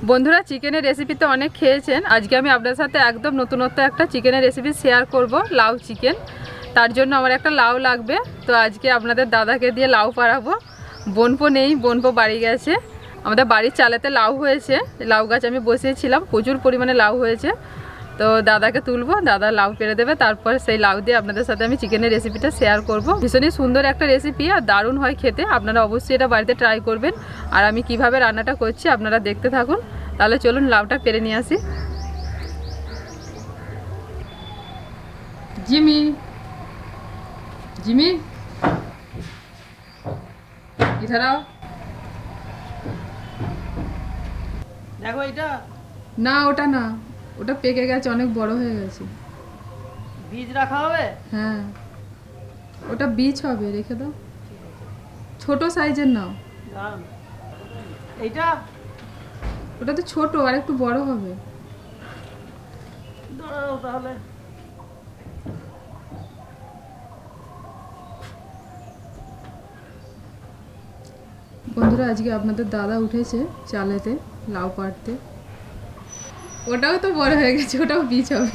বন্ধুরা চিকেনের রেসিপি তো অনেক খেয়েছেন, আজকে আমি আপনাদের সাথে একদম নতুনত্ব একটা চিকেনের রেসিপি শেয়ার করব, লাউ চিকেন। তার জন্য আমার একটা লাউ লাগবে। তো আজকে আপনাদের দাদাকে দিয়ে লাউ পাড়াবো। বোনপো নেই, বোনপো বাড়ি গেছে। আমাদের বাড়ির চালেতে লাউ হয়েছে, লাউ গাছ আমি বসিয়েছিলাম, প্রচুর পরিমাণে লাউ হয়েছে। তো দাদাকে তুলবো, দাদা লাউ পেড়ে দেবে, তারপর সেই লাউ দিয়ে আপনাদের সাথে আমি চিকেনের রেসিপিটা শেয়ার করব। ভীষণই সুন্দর একটা রেসিপি আর দারুণ হয় খেতে, আপনারা অবশ্যই এটা বাড়িতে ট্রাই করবেন। আর আমি কিভাবে রান্নাটা করছি আপনারা দেখতে থাকুন। তাহলে চলুন লাউটা পেরে নিয়ে আসি। জিমি জিমি এছাড়াও দেখো এটা না, ওটা না, ওটা পেকে গেছে, অনেক বড় হয়ে গেছে। বীজ রাখা হবে? হ্যাঁ, ওটা বীজ হবে, রেখে দাও। ছোট সাইজের নাও। এইটা ওটা তো ছোট, আর একটু বড় হবে। দাঁড়াও তাহলে। বন্ধুরা আজকে আপনাদের দাদা উঠেছে চালেতে লাউ পাড়তে। ওটাও তো বড় হয়ে গেছে, ওটাও বীজ হবে।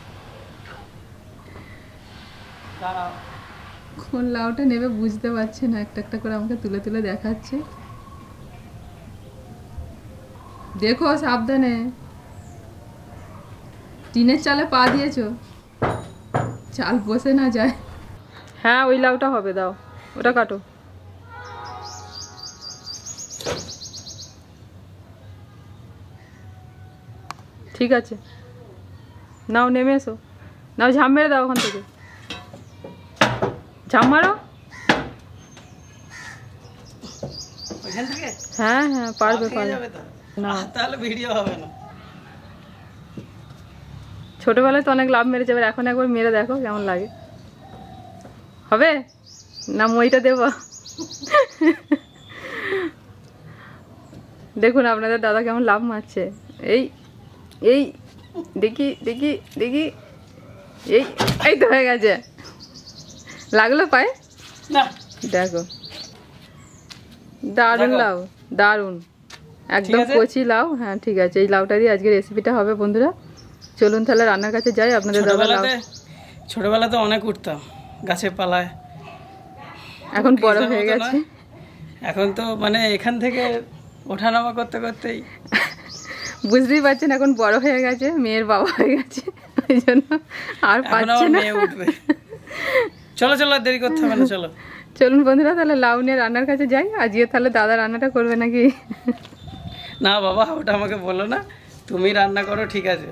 কোন লাউটা নেবে বুঝতে পারছে না, একটা একটা করে আমাকে তুলে তুলে দেখাচ্ছে। দেখো সাবধানে, টিনের চালে পা দিয়েছো, চাল বসে না যায়। হ্যাঁ ওই লাউটা হবে, দাও ওটা কাটো। ঠিক আছে, নাও নেমে এসো, নাও ঝাম মেরে দাও ওখান থেকে, ঝাম মারো। হ্যাঁ হ্যাঁ পারবে পারবে। না তাহলে ভিডিও হবে না। ছোটবেলায় তো অনেক লাভ মেরেছে, এবার এখন একবার মেরে দেখো কেমন লাগে। হবে না মইটা দেবো? দেখুন আপনাদের দাদা কেমন লাভ মারছে। এই এই দেখি দেখি দেখি, এই এই তো হয়ে গেছে। লাগলো পায়ে? না দেখো দারুণ লাউ, দারুণ একদম কচি লাউ। হ্যাঁ ঠিক আছে, এই লাউটা দিয়ে আজকে রেসিপিটা হবে। বন্ধুরা চলুন তাহলে রান্নার কাছে যাই। আপনাদের দাদা ছোটবেলাতে অনেক উঠতাম গাছের পালায়, এখন বড় হয়ে গেছে। এখন তো মানে এখান থেকে ওঠানামা করতে করতেই বুঝতেই পারছেন এখন বড় হয়ে গেছে, মেয়ের বাবা হয়ে গেছে, ওই জন্য আর পারছে না। চলো চলো, দেরি করতে হবে না, চলো চলুন বন্ধুরা তাহলে লাউ নিয়ে রান্নার কাছে যাই। আজকে তাহলে দাদা রান্নাটা করবে নাকি? না বাবা, ওটা আমাকে বলো না, তুমি রান্না করো, ঠিক আছে।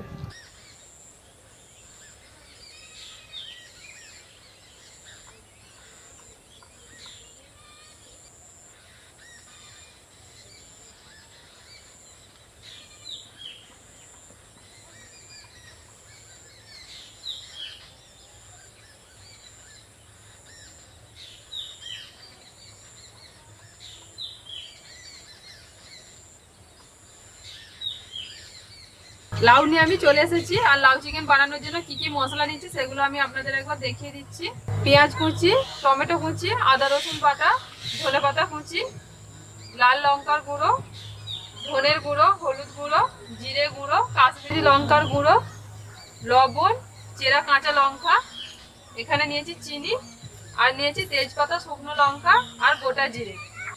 লাউ নিয়ে আমি চলে এসেছি, আর লাউ চিকেন বানানোর জন্য কি কি মশলা নিচ্ছি সেগুলো আমি আপনাদের একবার দেখিয়ে দিচ্ছি। পেঁয়াজ কুচি, টমেটো কুচি, আদা রসুন বাটা, ধনে পাতা কুচি, লাল লঙ্কার গুঁড়ো, ধনের গুঁড়ো, হলুদ গুঁড়ো, জিরে গুঁড়ো, কাশ্মীরি লঙ্কার গুঁড়ো, লবণ, চেরা কাঁচা লঙ্কা, এখানে নিয়েছি চিনি, আর নিয়েছি তেজপাতা, শুকনো লঙ্কা আর গোটা জিরে।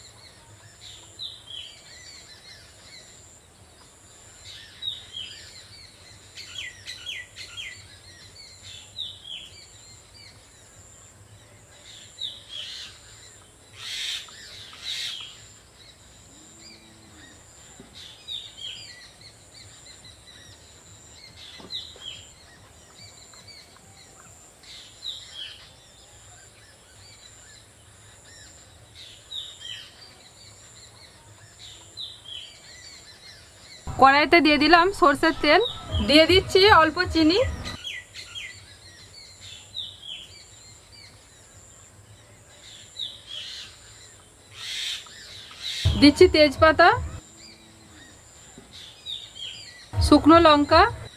কড়াইতে দিয়ে দিলাম সরষের তেল, দিয়ে দিচ্ছি অল্প চিনি, দিচ্ছি তেজপাতা, শুকনো লঙ্কা,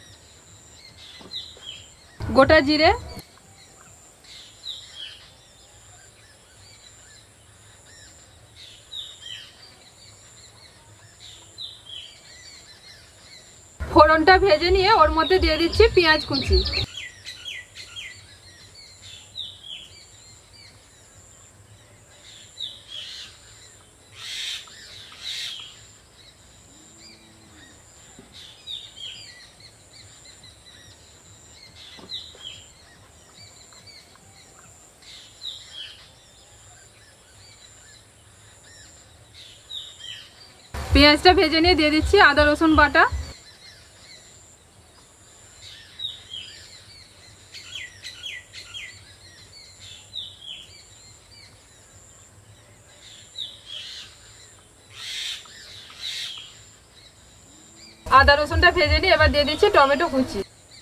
গোটা জিরে, ফোড়নটা ভেজে নিয়ে ওর মধ্যে দিয়ে দিচ্ছি পেঁয়াজ কুচি। পেঁয়াজটা ভেজে নিয়ে দিয়ে দিচ্ছি আদা রসুন বাটা। আদা রসুনটা ভেজে নিয়ে এবার দিয়ে দিচ্ছি টমেটো কুচি।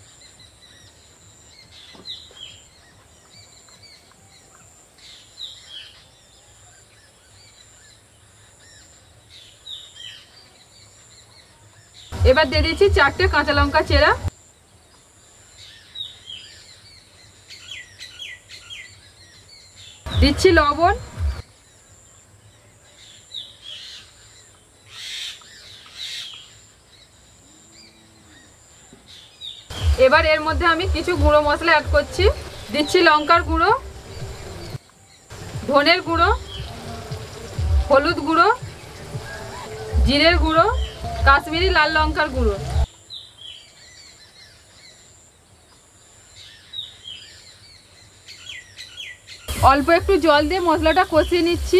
এবার দিয়ে দিচ্ছি 4টে কাঁচা লঙ্কা চেরা। দিচ্ছি লবণ। এবার এর মধ্যে আমি কিছু গুঁড়ো মশলা অ্যাড করছি। দিচ্ছি লঙ্কার গুঁড়ো, ধনের গুঁড়ো, হলুদ গুঁড়ো, জিরের গুঁড়ো, কাশ্মীরি লাল লঙ্কার গুঁড়ো। অল্প একটু জল দিয়ে মশলাটা কষিয়ে নিচ্ছি।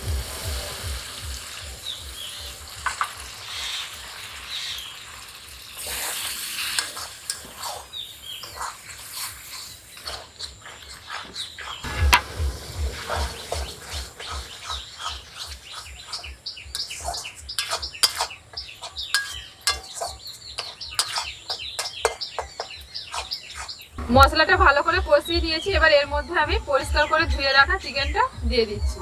মশলাটা ভালো করে কষিয়ে নিয়েছি। এবার এর মধ্যে আমি পরিষ্কার করে ধুয়ে রাখা চিকেনটা দিয়ে দিচ্ছি।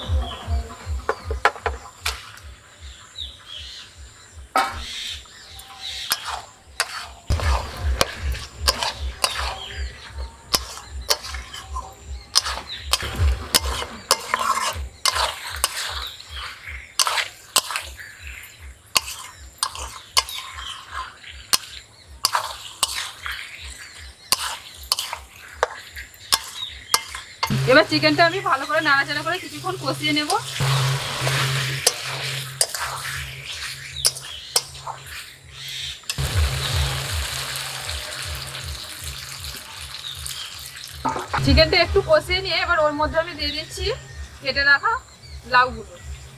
এবার চিকেনটা আমি ভালো করে নাড়াচাড়া করে কিছুক্ষণ কষিয়ে নেব। চিকেনটা একটু কষিয়ে নিয়ে এবার ওর মধ্যে আমি দিয়ে দিচ্ছি কেটে রাখা লাউগুলো।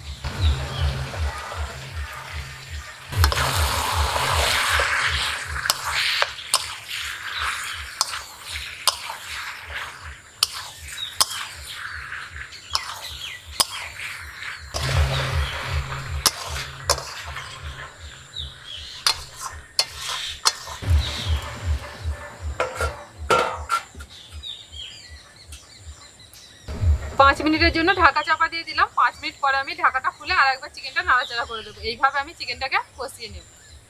পাঁচ মিনিটের জন্য ঢাকা চাপা দিয়ে দিলাম। 5 মিনিট পরে আমি ঢাকাটা খুলে আর একবার চিকেনটা নাড়াচাড়া করে দেবো। এইভাবে আমি চিকেনটাকে কষিয়ে নেব।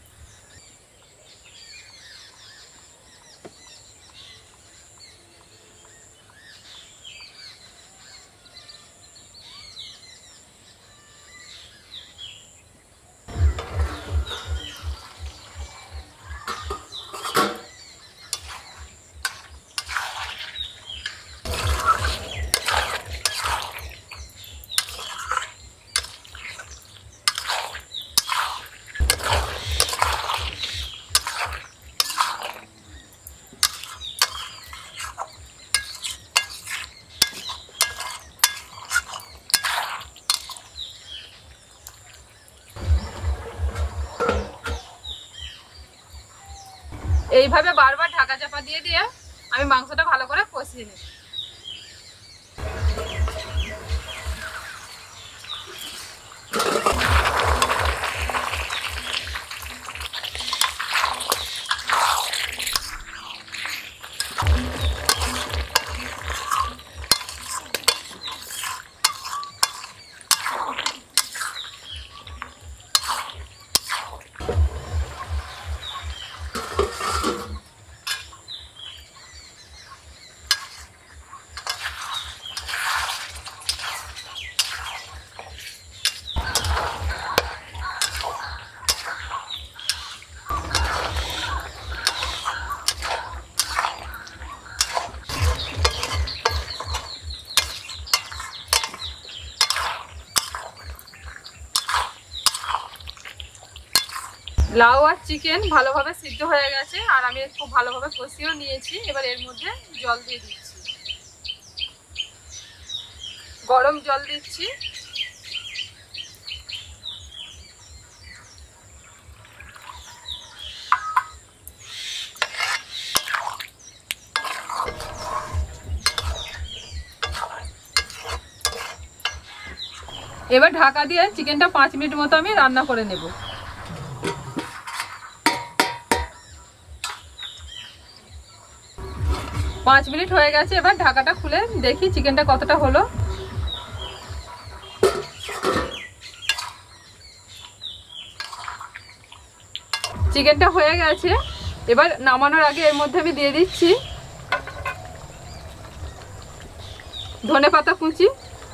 এইভাবে বারবার ঢাকা চাপা দিয়ে দিয়ে আমি মাংসটা ভালো করে কষিয়ে নেব। লাউ আর চিকেন ভালোভাবে সিদ্ধ হয়ে গেছে আর আমি খুব ভালোভাবে কষিয়েও নিয়েছি। এবার এর মধ্যে জল দিয়ে দিচ্ছি, গরম জল দিচ্ছি। এবার ঢাকা দিয়ে চিকেনটা 5 মিনিট মতো আমি রান্না করে নেব। 5 মিনিট হয়ে গেছে, এবার ঢাকাটা খুলে দেখি চিকেনটা কতটা হলো। চিকেনটা হয়ে গেছে, এবার নামানোর আগে এর মধ্যে আমি দিয়ে দিচ্ছি ধনেপাতা কুচি,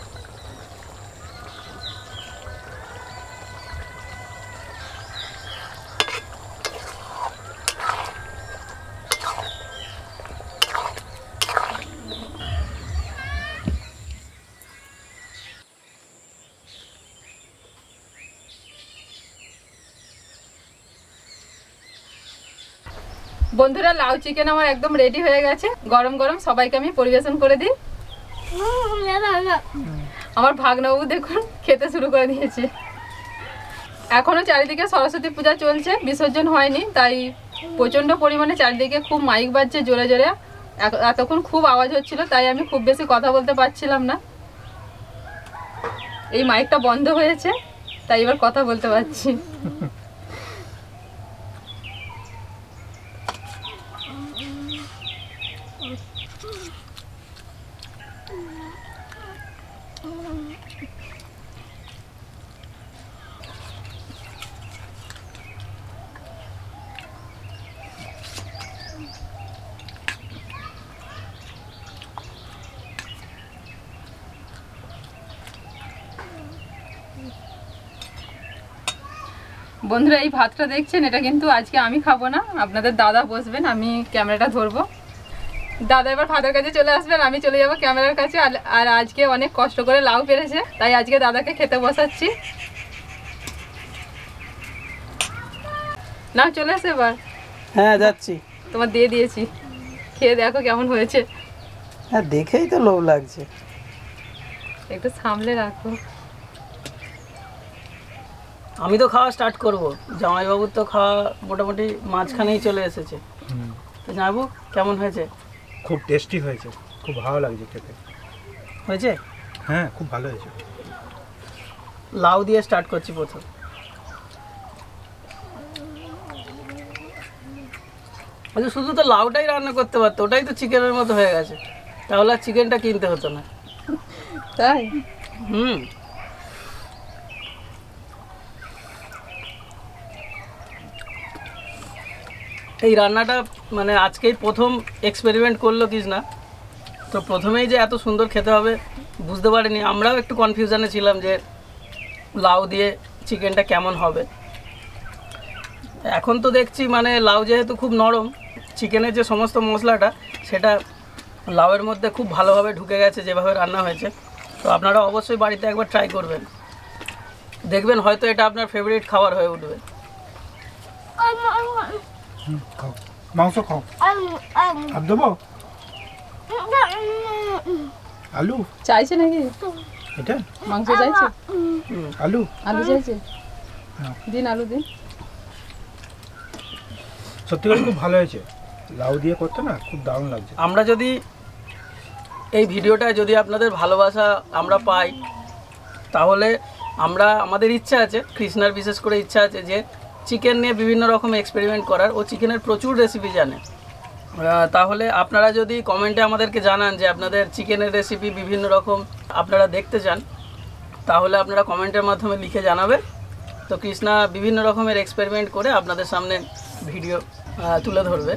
বন্ধুরা লাউ চিকেন আমার একদম রেডি হয়ে গেছে। গরম গরম সবাইকে আমি পরিবেশন করে দিই। আমার ভাগনাবাবু দেখুন খেতে শুরু করে দিয়েছে। এখনো চারিদিকে সরস্বতী পূজা চলছে, বিসর্জন হয়নি, তাই প্রচন্ড পরিমাণে চারিদিকে খুব মাইক বাজছে জোরে জোরে। এতক্ষণ খুব আওয়াজ হচ্ছিল, তাই আমি খুব বেশি কথা বলতে পারছিলাম না। এই মাইকটা বন্ধ হয়েছে, তাই এবার কথা বলতে পারছি। বন্ধুরা এই ভাতটা দেখছেন, এটা কিন্তু আজকে আমি খাবো না, আপনাদের দাদা বসবেন, আমি ক্যামেরাটা ধরবো। দাদা এবার ভাতের কাছে চলে আসবেন, আমি চলে যাবো ক্যামেরার কাছে। আর আজকে অনেক কষ্ট করে লাউ পেরেছে, তাই আজকে দাদাকে খেতে বসাচ্ছি। না চলে আসে এবার। হ্যাঁ যাচ্ছি। তোমার দিয়ে দিয়েছি, খেয়ে দেখো কেমন হয়েছে। হ্যাঁ দেখেই তো লোভ লাগছে। একটু সামলে রাখো। আমি তো খাওয়া স্টার্ট করব, জামাইবাবুর তো খাওয়া মোটামুটি মাঝখানেই চলে এসেছে। তো জামাইবাবু কেমন হয়েছে? খুব টেস্টি হয়েছে, খুব ভালো লাগছে খেতে। হয়েছে? হ্যাঁ খুব ভালো হয়েছে। লাউ দিয়ে স্টার্ট করছি প্রথম। আচ্ছা শুধু তো লাউটাই রান্না করতে পারতো, ওটাই তো চিকেনের মতো হয়ে গেছে, তাহলে আর চিকেনটা কিনতে হতো না। তাই? এই রান্নাটা মানে আজকেই প্রথম এক্সপেরিমেন্ট করলো কৃষ্ণা, তো প্রথমেই যে এত সুন্দর খেতে হবে বুঝতে পারিনি। আমরাও একটু কনফিউশনে ছিলাম যে লাউ দিয়ে চিকেনটা কেমন হবে। এখন তো দেখছি মানে লাউ যেহেতু খুব নরম, চিকেনের যে সমস্ত মশলাটা সেটা লাউয়ের মধ্যে খুব ভালোভাবে ঢুকে গেছে যেভাবে রান্না হয়েছে। তো আপনারা অবশ্যই বাড়িতে একবার ট্রাই করবেন, দেখবেন হয়তো এটা আপনার ফেভারিট খাবার হয়ে উঠবে। খাও মাংস খাও। আর দেবো আলু চাইছে নাকি? এটা মাংস চাইছে? আলু আলু চাইছে? হ্যাঁ। দিন আলু দিন। সত্যি করে খুব ভালো হয়েছে, লাউ দিয়ে করতে না খুব দারুণ লাগছে। আমরা যদি এই ভিডিওটায় যদি আপনাদের ভালোবাসা আমরা পাই, তাহলে আমাদের ইচ্ছা আছে, কৃষ্ণার বিশেষ করে ইচ্ছা আছে যে চিকেন নিয়ে বিভিন্ন রকম এক্সপেরিমেন্ট করার। ও চিকেনের প্রচুর রেসিপি জানে। তাহলে আপনারা যদি কমেন্টে আমাদেরকে জানান যে আপনাদের চিকেনের রেসিপি বিভিন্ন রকম আপনারা দেখতে চান, তাহলে আপনারা কমেন্টের মাধ্যমে লিখে জানাবেন। তো কৃষ্ণা বিভিন্ন রকমের এক্সপেরিমেন্ট করে আপনাদের সামনে ভিডিও তুলে ধরবে।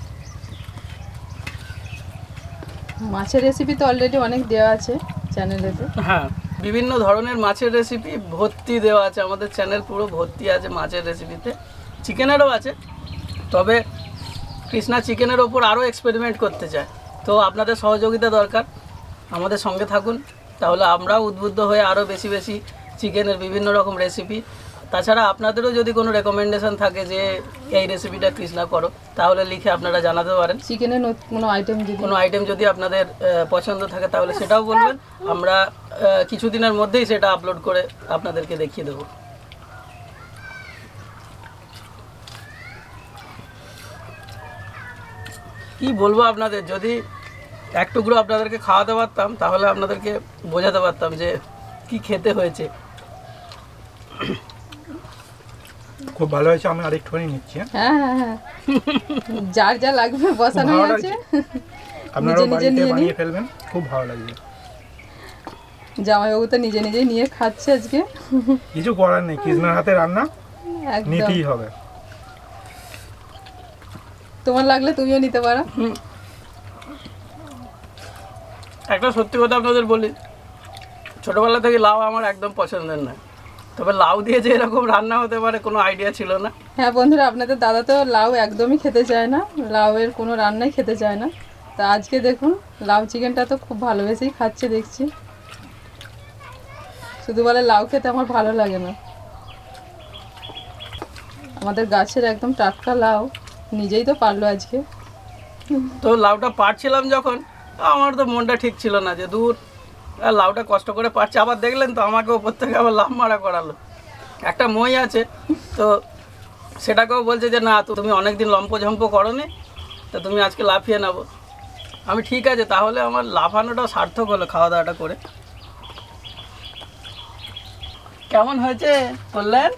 মাছের রেসিপি তো অলরেডি অনেক দেওয়া আছে চ্যানেলেতে। হ্যাঁ, বিভিন্ন ধরনের মাছের রেসিপি ভর্তি দেওয়া আছে, আমাদের চ্যানেল পুরো ভর্তি আছে মাছের রেসিপিতে। চিকেনেরও আছে, তবে কৃষ্ণা চিকেনের ওপর আরও এক্সপেরিমেন্ট করতে চায়। তো আপনাদের সহযোগিতা দরকার, আমাদের সঙ্গে থাকুন, তাহলে আমরাও উদ্বুদ্ধ হয়ে আরও বেশি বেশি চিকেনের বিভিন্ন রকম রেসিপি তাছাড়া আপনাদেরও যদি কোনো রেকমেন্ডেশন থাকে যে এই রেসিপিটা কৃষ্ণা করো, তাহলে লিখে আপনারা জানাতে পারেন। চিকেনের কোনো আইটেম যদি আপনাদের পছন্দ থাকে তাহলে সেটাও বলবেন, আমরা কিছুদিনের মধ্যেই সেটা আপলোড করে আপনাদেরকে দেখিয়ে দেবো। কি বলবো আপনাদের, যদি এক টুকরো আপনাদেরকে খাওয়াতে পারতাম তাহলে আপনাদেরকে বোঝাতে পারতাম যে কি খেতে হয়েছে। খুব ভালো হয়েছে, আমি আরেকটুখানি নিচ্ছি। হ্যাঁ, যার যা লাগবে বসানো ভালো আছে, আপনারাও বাড়িতে বানিয়ে ফেলবেন, খুব ভালো লাগবে। জামাইবাবু তো নিজে নিজেই নিয়ে খাচ্ছে আজকে। কিছু করার নেই, কৃষ্ণার হাতে রান্না একদম নিতেই হবে। তোমার লাগলে তুমিও নিতে পারো। একটা সত্যি কথা আপনাদের বলি, ছোটোবেলা থেকে লাউ আমার একদম পছন্দের নয়, তবে লাউ দিয়ে যে এরকম রান্না হতে পারে কোনো আইডিয়া ছিল না। হ্যাঁ বন্ধুরা, আপনাদের দাদা তো লাউ একদমই খেতে চায় না, লাউয়ের কোনো রান্নাই খেতে চায় না। তা আজকে দেখুন লাউ চিকেনটা তো খুব ভালোবেসেই খাচ্ছে দেখছি। শুধু বলে লাউ খেতে আমার ভালো লাগে না। আমাদের গাছের একদম টাটকা লাউ, নিজেই তো পারলো আজকে। তো লাউটা পাড়ছিলাম যখন, আমার তো মনটা ঠিক ছিল না যে দূর লাউটা কষ্ট করে পারছে, আবার দেখলেন তো আমাকে ওপর থেকে আবার লাভ মারা করালো। একটা মই আছে তো সেটাকেও বলছে যে না তুমি অনেকদিন লম্পঝম্প করোনি, তা তুমি আজকে লাফিয়ে নেবো। আমি ঠিক আছে, তাহলে আমার লাফানোটাও সার্থক হলো খাওয়া দাওয়াটা করে। কেমন হয়েছে বললেন?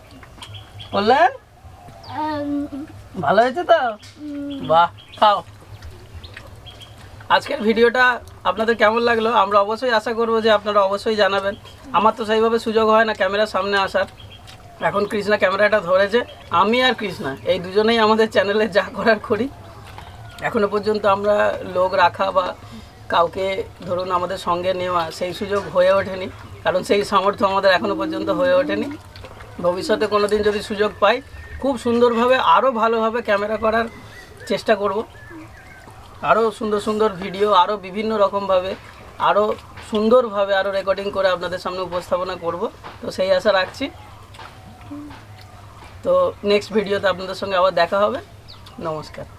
ভালো হয়েছে তো? বাহ, খাও। আজকের ভিডিওটা আপনাদের কেমন লাগলো আমরা অবশ্যই আশা করব যে আপনারা অবশ্যই জানাবেন। আমার তো সেইভাবে সুযোগ হয় না ক্যামেরার সামনে আসার, এখন কৃষ্ণা ক্যামেরাটা ধরেছে, আমি আর কৃষ্ণা এই দুজনেই আমাদের চ্যানেলে যা করার করি। এখনও পর্যন্ত আমরা লোক রাখা বা কাউকে ধরুন আমাদের সঙ্গে নেওয়া সেই সুযোগ হয়ে ওঠেনি, কারণ সেই সামর্থ্য আমাদের এখনও পর্যন্ত হয়ে ওঠেনি। ভবিষ্যতে কোনো দিন যদি সুযোগ পাই খুব সুন্দরভাবে আরও ভালোভাবে ক্যামেরা করার চেষ্টা করব, আরও সুন্দর সুন্দর ভিডিও আরও বিভিন্ন রকমভাবে আরও সুন্দরভাবে আরও রেকর্ডিং করে আপনাদের সামনে উপস্থাপনা করব। তো সেই আশা রাখছি। তো নেক্সট ভিডিওতে আপনাদের সঙ্গে আবার দেখা হবে। নমস্কার।